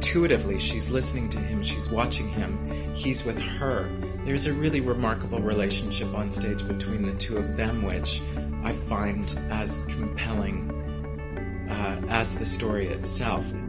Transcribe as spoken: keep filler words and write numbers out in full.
intuitively, she's listening to him, she's watching him, he's with her. There's a really remarkable relationship on stage between the two of them, which I find as compelling uh, as the story itself.